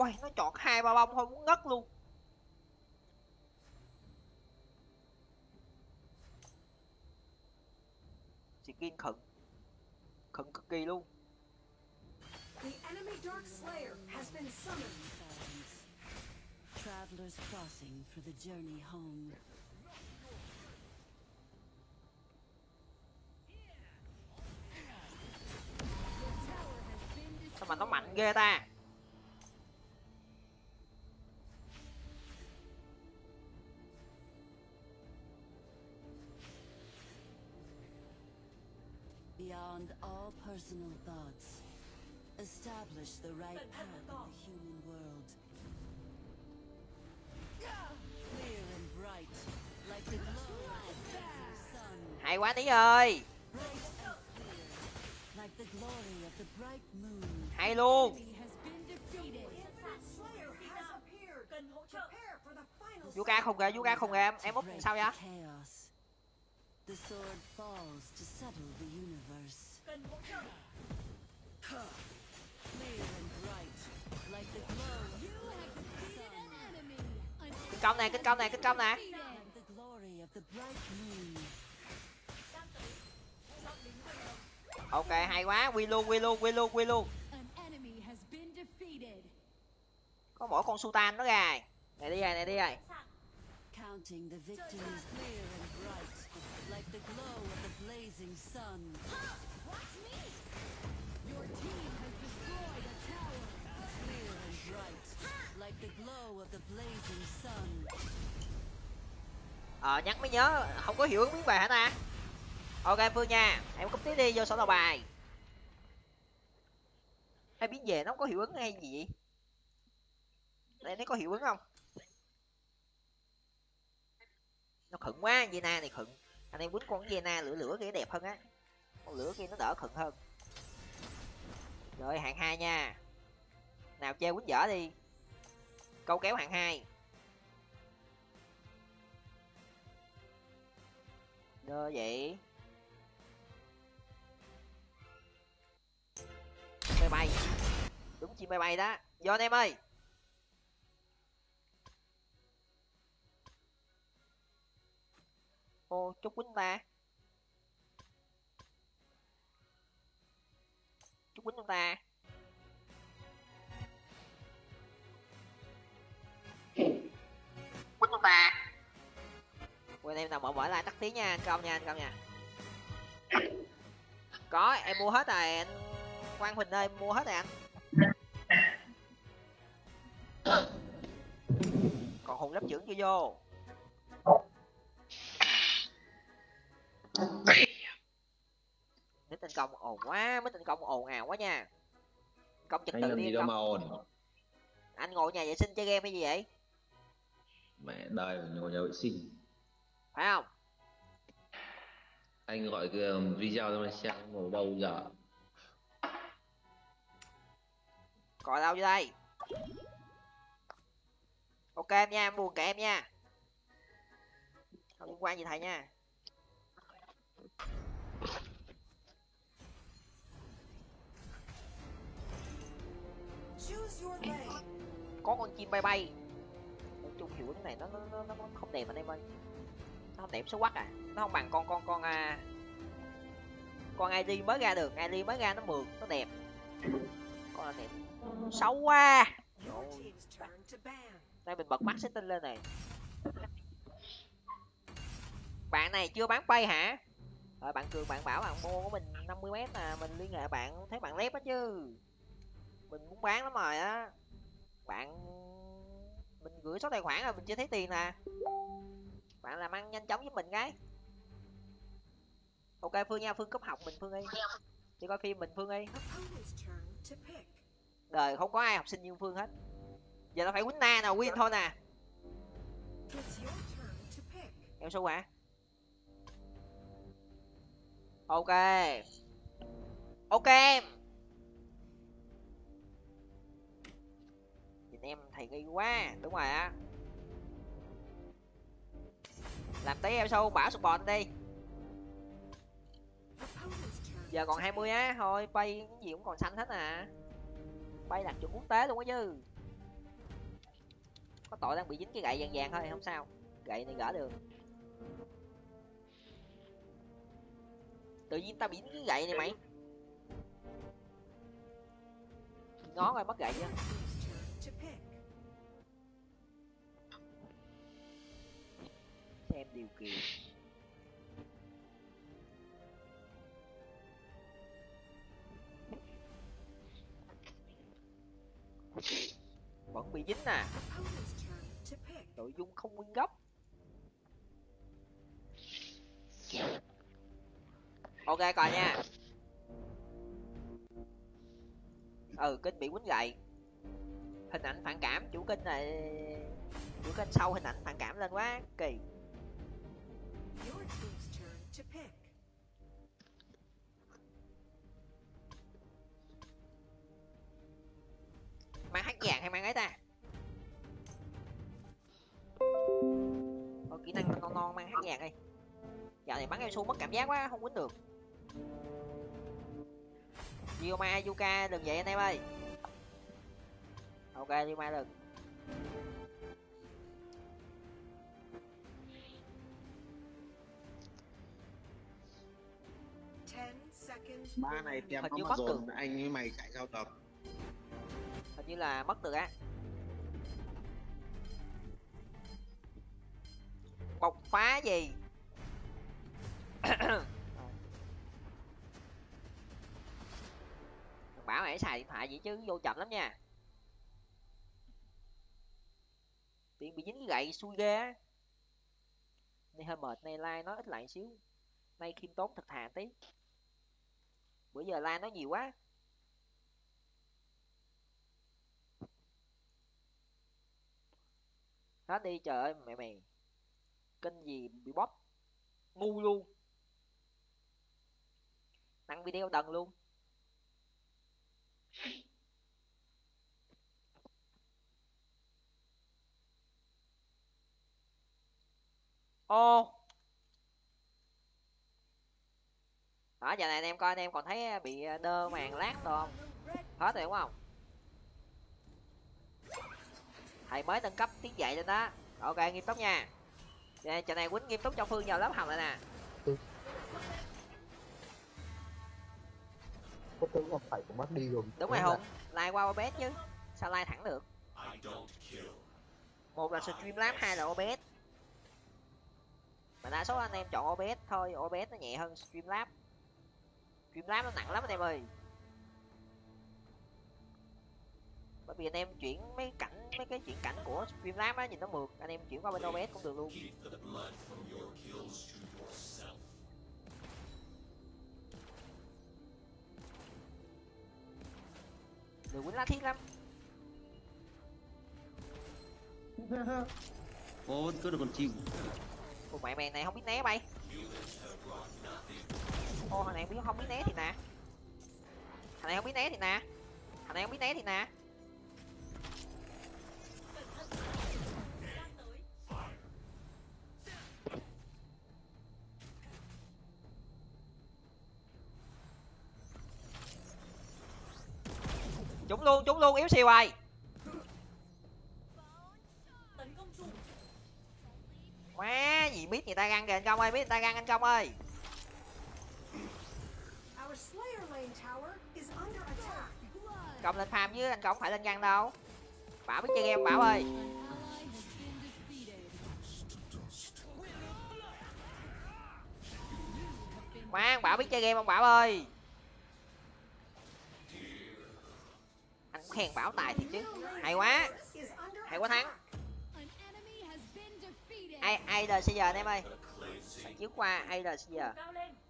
Ui, nó chọn 2-3 bông thôi muốn ngất luôn. Skin khẩn. Khẩn cực kỳ luôn. The enemy Dark Slayer has been summoned. Travelers crossing for the journey home. Sao mà nó mạnh ghê ta. Beyond all personal thoughts, establish the right path in the human world. Clear and bright, like the glow of the rising sun. Hay quá Tí ơi. Bright and clear, like the glory of the bright moon. Hay luôn. Yuka không kìa, Yuka không kìa, em úp sao vậy? Chaos. The sword falls to settle the universe. Clear and bright, like the glow of the sun. Kinh công nè, kinh công nè, kinh công nè. Like the glory of the bright moon. Ok, hay quá, win luôn, win luôn, win luôn, win luôn. Có mỗi con Sultan nó ra. Này đi rồi, này đi rồi. Counting the victories clear and bright, like the glow of the blazing sun. Your team has destroyed a tower. Clear and bright, like the glow of the blazing sun. Nhắc mới nhớ, không có hiệu ứng biến về hả ta? Ok Phương nha, em cúp tiếp đi vô sổ đầu bài. Hay biến về nó không có hiệu ứng hay gì vậy? Đây nó có hiệu ứng không? Nó khựng quá, Vena này khựng. Anh em quýnh con Vena lửa lửa kia đẹp hơn á. Con lửa kia nó đỡ khựng hơn. Rồi hạng 2 nha. Nào chơi quýnh dở đi. Câu kéo hạng 2. Đơ vậy. Bay bay. Đúng chim bay bay đó. Vô anh em ơi. Ô, chúc quýnh ta. Chúc quýnh ta. Quýnh ta. Quên em nào mở lại tắt tiếng nha, anh Công nha, anh Công nha. Có, em mua hết rồi, anh Quang Huỳnh ơi, em mua hết rồi anh. Còn hùng lớp trưởng chưa vô. Mấy tên công ồn quá, mấy tên công ồn ào quá nha. Công trật tự đi đâu mà ồn. Anh ngồi nhà vệ sinh chơi game hay gì vậy? Mẹ đời ngồi nhà vệ sinh. Phải không? Anh gọi cái video cho mình xem ngồi đâu giờ. Coi đâu vô đây. Ok em nha, em buồn kệ em nha. Không liên quan gì thầy nha. Có con chim bay bay. Nói chung hiệu ứng này nó không đẹp anh em ơi. Nó không đẹp xấu quắc à. Nó không bằng con ID mới ra được, ID mới ra nó mượt, nó đẹp. Con này đẹp xấu quá. Đây mình bật mắt setting lên này. Bạn này chưa bán pay hả? Rồi bạn Cường bạn bảo bạn mua của mình 50m là mình liên hệ bạn, thấy bạn lép á chứ. Mình muốn bán lắm rồi á. Bạn mình gửi số tài khoản rồi mình chưa thấy tiền nè. Bạn làm ăn nhanh chóng giúp mình cái. Ok Phương nha, Phương cấp học mình Phương ơi. Đi coi phim mình Phương ơi. Đời không có ai học sinh như Phương hết. Giờ nó phải quýnh na nào win thôi nè. Em số hả? Ok. Ok em. Nhìn em thầy ghi quá. Đúng rồi á. Làm tí em sâu bảo support đi. Giờ còn 20 á. Thôi bay cái gì cũng còn xanh hết à. Bay đạt chuẩn quốc tế luôn á chứ. Có tội đang bị dính cái gậy vàng vàng thôi, không sao. Gậy này gỡ được. Tự nhiên tao bị dính cái gậy này mày. Ngó coi mất gậy chưa. To pick. Xem điều kiện. Vẫn bị dính nè. Opponent's turn to pick. Nội dung không nguyên gốc. Ok coi nha. Kênh bị quýnh gậy. Hình ảnh phản cảm. Chủ kênh sau hình ảnh phản cảm lên quá kỳ. Your team's turn to pick. Mang hát vàng hay mang ấy ta? Kỹ năng non mang hát vàng đi. Dạo này bắn eo su mất cảm giác quá, không quýnh được. Yoma Yuka đừng vậy anh em ơi. Ok Yoma đừng. Ba này tem Hình như mất Amazon, được. anh với mày chạy sao tập. Hình như là mất được á. Bộc phá gì? Bảo mày xài điện thoại vậy chứ vô chậm lắm nha. Tiện bị dính cái gậy xui ghê á. Nay hơi mệt, nay like nói ít lại xíu. Nay khiêm tốn thật thà tí. Bữa giờ like nói nhiều quá. Hết đi trời ơi mẹ mày. Kênh gì bị bóp. Ngu luôn. Đăng video đần luôn. Ô. Đó giờ này anh em coi, anh em còn thấy bị đơ màn lát không? Hết rồi đúng không? Thầy mới nâng cấp tiếng dạy lên đó. Ok nghiêm túc nha. Trận này quýnh nghiêm túc cho Phương vào lớp học lại nè. Có tướng không phải cũng bắt đi rồi. Đúng rồi Hùng, like qua OBS chứ. Sao like thẳng được? Một là Streamlabs, hai là OBS. Mà đa số anh em chọn OBS thôi, OBS nó nhẹ hơn Streamlabs. Streamlabs nó nặng lắm anh em ơi. Bởi vì anh em chuyển mấy cái chuyển cảnh của Streamlabs á nhìn nó mượt, anh em chuyển qua bên OBS cũng được luôn. Đường quýnh lá thiết lắm. Ô vẫn cứ được con chim. Ủa mẹ mày này không biết né bay. Ô thằng này không biết né thì nè. Thằng này không biết né thì nè. Thằng này không biết né thì nè. Trúng luôn, yếu siêu rồi. Quá gì biết người ta găng kìa anh Công ơi, biết người ta găng anh Công ơi. Our Slayer lane tower is under attack. Công lên farm chứ anh Công phải lên găng đâu. Bảo biết chơi game Bảo ơi. Khoan Bảo biết chơi game không Bảo ơi. Anh cũng khen Bảo tài thiệt chứ. Hay quá. Hay quá thắng. Ai LCG anh em ơi. Bạn chiếu qua ai LCG.